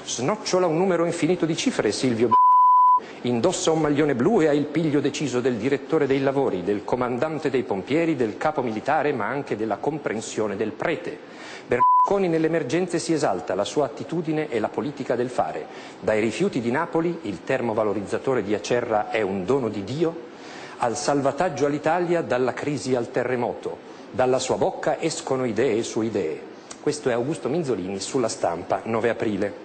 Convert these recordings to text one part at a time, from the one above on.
Snocciola un numero infinito di cifre, Silvio. Indossa un maglione blu e ha il piglio deciso del direttore dei lavori, del comandante dei pompieri, del capo militare, ma anche della comprensione del prete. Berlusconi nelle emergenze si esalta, la sua attitudine è la politica del fare. Dai rifiuti di Napoli, il termovalorizzatore di Acerra è un dono di Dio, al salvataggio all'Italia dalla crisi al terremoto. Dalla sua bocca escono idee su idee. Questo è Augusto Minzolini sulla Stampa, 9 aprile.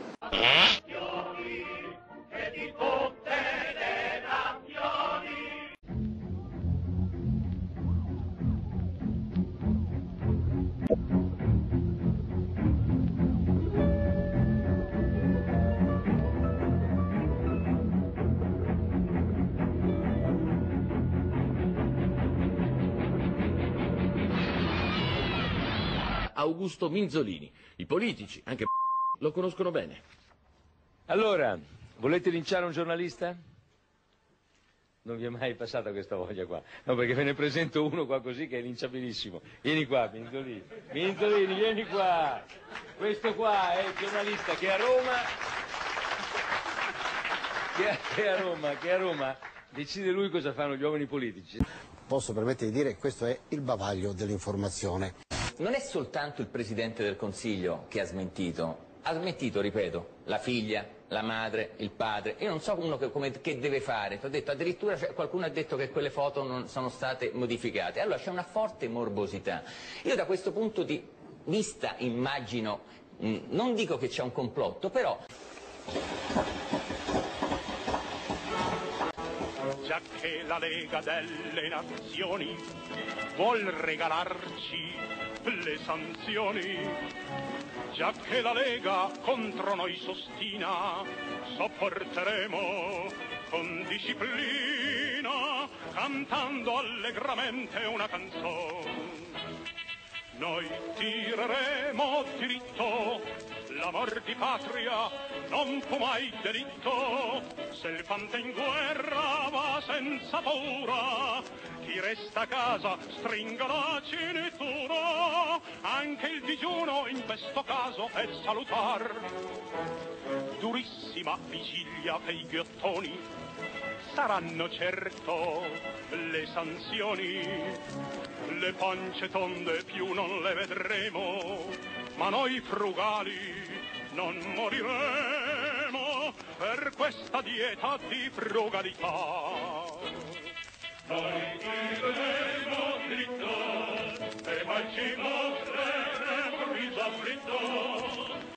Augusto Minzolini. I politici, anche lo conoscono bene. Allora, volete linciare un giornalista? Non vi è mai passata questa voglia qua. No, perché ve ne presento uno qua così che è linciabilissimo. Vieni qua, Minzolini. Minzolini, vieni qua. Questo qua è il giornalista che a Roma decide lui cosa fanno gli uomini politici. Posso permettere di dire che questo è il bavaglio dell'informazione. Non è soltanto il Presidente del Consiglio che ha smentito, ripeto, la figlia, la madre, il padre. Io non so uno che deve fare. Ti ho detto, addirittura qualcuno ha detto che quelle foto non sono state modificate. Allora c'è una forte morbosità. Io da questo punto di vista immagino, non dico che c'è un complotto, però... Già che la Lega delle Nazioni vuol regalarci le sanzioni, già che la Lega contro noi s'ostina, sopporteremo con disciplina, cantando allegramente una canzone. Noi tireremo diritto, l'amor di patria non fu mai delitto, se il fante in guerra va senza paura, chi resta a casa stringa la cintura, anche il digiuno in questo caso è salutar. Durissima vigilia per i ghiottoni, saranno certo le sanzioni, le pance tonde più non le vedremo, ma noi frugali non moriremo per questa dieta di frugalità. Noi vivremo dritto e mai ci mostreremo il viso afflitto,